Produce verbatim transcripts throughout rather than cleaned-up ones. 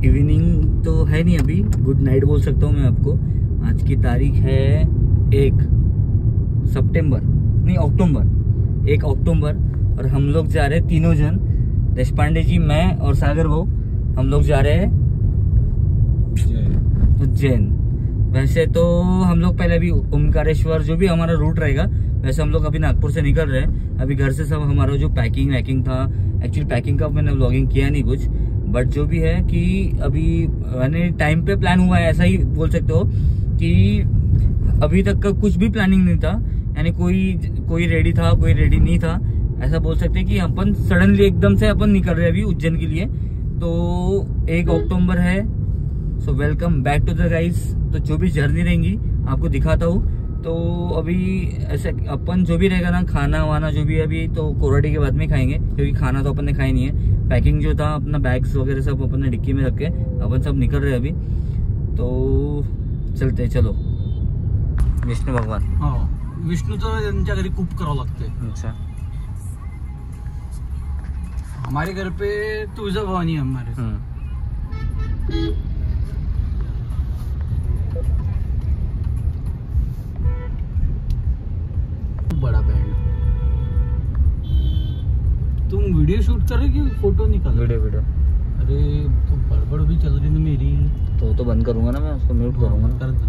Evening तो है नहीं अभी, गुड नाइट बोल सकता हूँ मैं आपको। आज की तारीख है एक सितंबर नहीं अक्टूबर, एक अक्टूबर, और हम लोग जा रहे हैं तीनों जन, देशपांडे जी, मैं और सागर भाऊ, हम लोग जा रहे हैं उज्जैन। वैसे तो हम लोग पहले अभी ओमकारेश्वर, जो भी हमारा रूट रहेगा, वैसे हम लोग अभी नागपुर से निकल रहे हैं। अभी घर से सब हमारा जो पैकिंग वैकिंग था, एक्चुअली पैकिंग का मैंने व्लॉगिंग किया नहीं कुछ, बट जो भी है कि अभी मैंने टाइम पे प्लान हुआ है, ऐसा ही बोल सकते हो कि अभी तक का कुछ भी प्लानिंग नहीं था, यानी कोई कोई रेडी था कोई रेडी नहीं था, ऐसा बोल सकते हैं कि अपन सडनली एकदम से अपन निकल रहे हैं अभी उज्जैन के लिए। तो एक अक्टूबर है, so welcome back to the guys. तो जो भी जर्नी रहेंगी आपको दिखाता हूँ। तो अभी ऐसे अपन जो भी रहेगा ना, खाना वाना जो भी है अभी तो कोराडी के बाद में खाएंगे, क्योंकि खाना तो अपन ने खाया नहीं है। पैकिंग जो था अपना बैग्स वगैरह सब अपन ने डिक्की में रख के अपन सब निकल रहे हैं अभी। तो चलते, चलो। विष्णु भगवान, हाँ विष्णू तो त्यांच्या घरी खूप करावं लागते। अच्छा, हमारे घर पे तुळजा भवानी है हमारे। बड़ा बैंड। तुम वीडियो शूट कर रहे कि फोटो निकाल? Video video. अरे तो बड़बड़ भी चल रही ना मेरी। तो तो बंद करूंगा ना मैं, उसको म्यूट करूंगा ना। कर देना।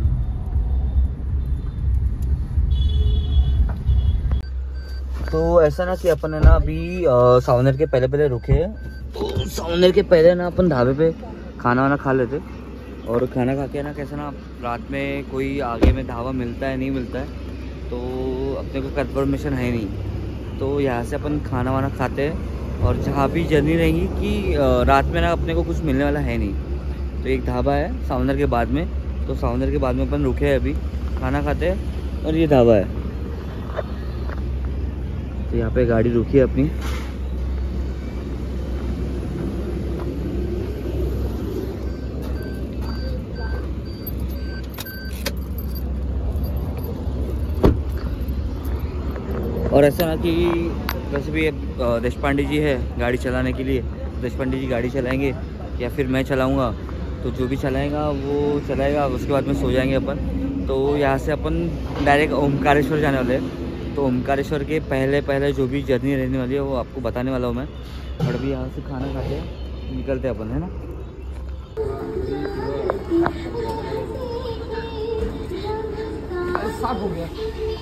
तो ऐसा ना कि अपन है ना अभी सावनेर के पहले पहले रुके, तो सावनेर के पहले ना अपन ढाबे पे खाना वाना खा लेते। और खाना खा के ना कैसा ना, रात में कोई आगे में ढाबा मिलता है नहीं मिलता है, तो अपने को कंफर्मेशन है नहीं। तो यहाँ से अपन खाना वाना खाते हैं, और जहाँ भी जर्नी रहेंगी कि रात में ना अपने को कुछ मिलने वाला है नहीं। तो एक ढाबा है सावनेर के बाद में, तो सावनेर के बाद में अपन रुके हैं अभी, खाना खाते हैं, और ये ढाबा है। तो यहाँ पे गाड़ी रुकी है अपनी। और ऐसा ना कि वैसे भी देशपांडे जी है गाड़ी चलाने के लिए, देशपांडे जी गाड़ी चलाएंगे या फिर मैं चलाऊँगा, तो जो भी चलाएगा वो चलाएगा, उसके बाद में सो जाएंगे अपन। तो यहाँ से अपन डायरेक्ट ओमकारेश्वर जाने वाले हैं। तो ओमकारेश्वर के पहले पहले जो भी जर्नी रहने वाली है वो आपको बताने वाला हूँ मैं। और अभी यहाँ से खाना खाते निकलते अपन, है ना। साफ हो गया।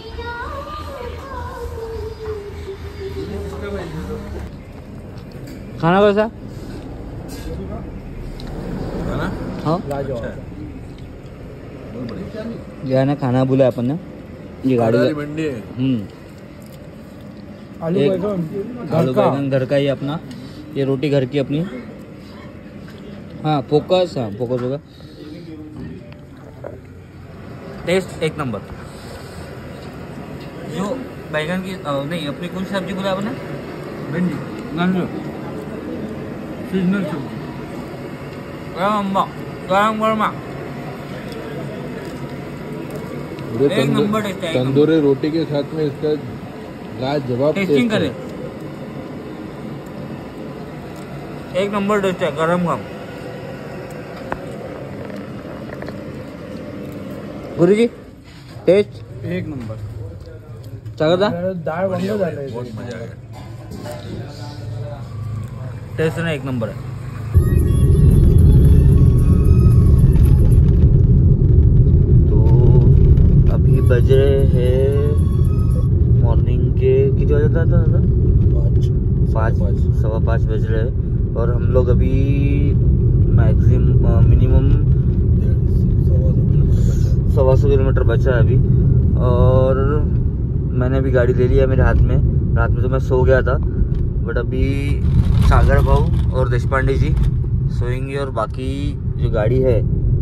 खाना कैसा? खाना हाँ अच्छा। जो है ना, खाना बोला अपन ने, ये गाड़ी मंडी है। हम्म आलू एक बैगन आलू बैगन घर का ही अपना, ये रोटी घर की अपनी। हाँ फोकस, हाँ फोकस होगा। टेस्ट एक नंबर। जो बैगन की अ, नहीं अपनी कौन सी सब्जी बोला आपने? भिंडी गाजर सीजनल सब्जी। एक नंबर टेस्ट है, एक नंबर। तंदूरी रोटी के साथ में इसका लाजवाब टेस्टिंग टेस्ट करें, है। एक नंबर टेस्ट है, गरम गरम। गुरुजी टेस्ट एक नंबर। चांगला था? डाळ बंद झालंय। बहुत मजा आया। टेस्ट ना एक नंबर है। तो अभी बज रहे हैं मॉर्निंग के कितने बजे था था पाँच पाँच सवा पाँच बज रहे हैं। और हम लोग अभी मैक्सिमम मिनिमम सवा सौ किलोमीटर बचा है अभी। और मैंने अभी गाड़ी ले लिया मेरे हाथ में। रात में तो मैं सो गया था, बट अभी सागर भाऊ और देशपांडे जी सोएंगे, और बाकी जो गाड़ी है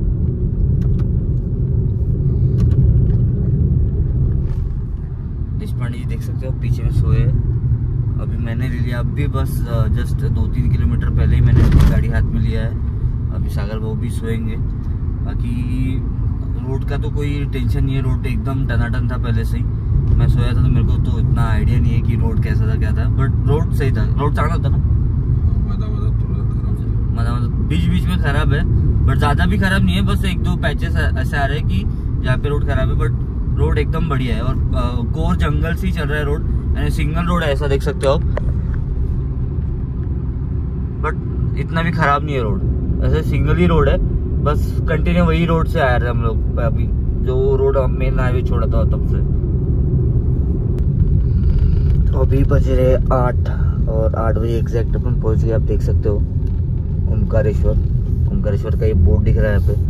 देशपांडे जी देख सकते हो पीछे में सोए। अभी मैंने ले लिया, अब भी बस जस्ट दो तीन किलोमीटर पहले ही मैंने गाड़ी हाथ में लिया है। अभी सागर भाऊ भी सोएंगे। बाकी रोड का तो कोई टेंशन नहीं है, रोड एकदम टनाटन था पहले से ही। मैं सोया था तो मेरे को तो इतना आइडिया नहीं है कि रोड कैसा था क्या था, बट रोड सही था, रोड चांगला होता ना। मधा मधा थोड़ा खराब था। मधा मधा बीच बीच में खराब है, बट ज्यादा भी खराब नहीं है, बस एक दो पैचेस ऐसे आ रहे हैं कि जहाँ पे रोड खराब है, बट रोड एकदम बढ़िया है। और कोर जंगल से ही चल रहा है रोड, यानी सिंगल रोड है, ऐसा देख सकते हो आप, बट इतना भी खराब नहीं है रोड, ऐसे सिंगल ही रोड है, बस कंटिन्यू वही रोड से आया रहे हम लोग अभी, जो रोड मेन हाईवे छोड़ा था तब से। तो अभी बज रहे आठ, और आठ बजे एग्जैक्ट अपन पहुंच गए। आप देख सकते हो ओमकारेश्वर, ओमकारेश्वर का ये बोर्ड दिख रहा है यहाँ पे।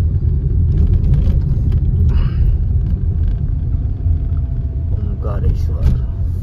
ओमकारेश्वर,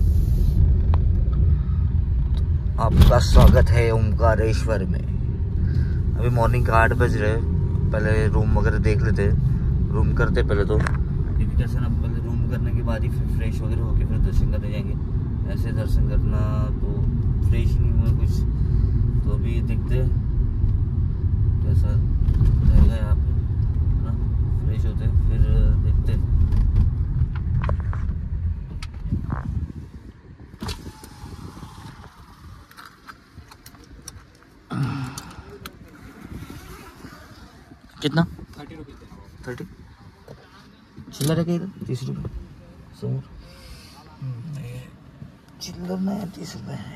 आपका स्वागत है ओमकारेश्वर में। अभी मॉर्निंग का आठ बज रहे, पहले रूम वगैरह देख लेते, रूम करते पहले तो, क्योंकि कैसे ना पहले रूम करने के बाद ही फिर फ्रेश वगैरह होके फिर दर्शन करने जाएंगे। ऐसे दर्शन करना तो फ्रेश नहीं हुआ कुछ, तो अभी देखते हैं कैसा रहेगा यहाँ पे, है ना, फ्रेश होते फिर देखते हैं। कितना? Thirty rupees. थर्टी चिल्लर है क्या इधर? तीस रुपये समोर चिल्लर ना है, तीस रुपये है।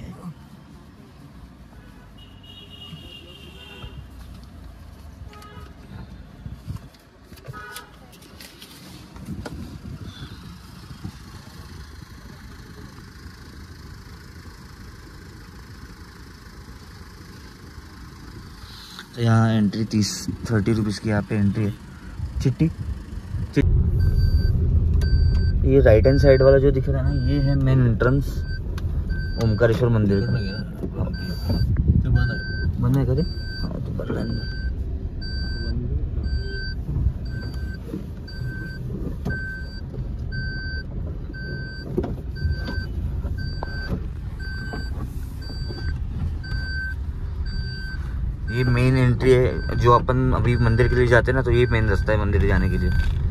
तो यहाँ एंट्री तीस थर्टी रुपीज़ की यहाँ पे एंट्री है। चिट्टी चिट ये राइट हैंड साइड वाला जो दिख रहा है ना, ये है मेन एंट्रेंस ओमकारेश्वर मंदिर का। बंद है करे? हाँ तो कर लेंगे। ये मेन एंट्री है, जो अपन अभी मंदिर के लिए जाते हैं ना, तो ये मेन रास्ता है मंदिर जाने के लिए।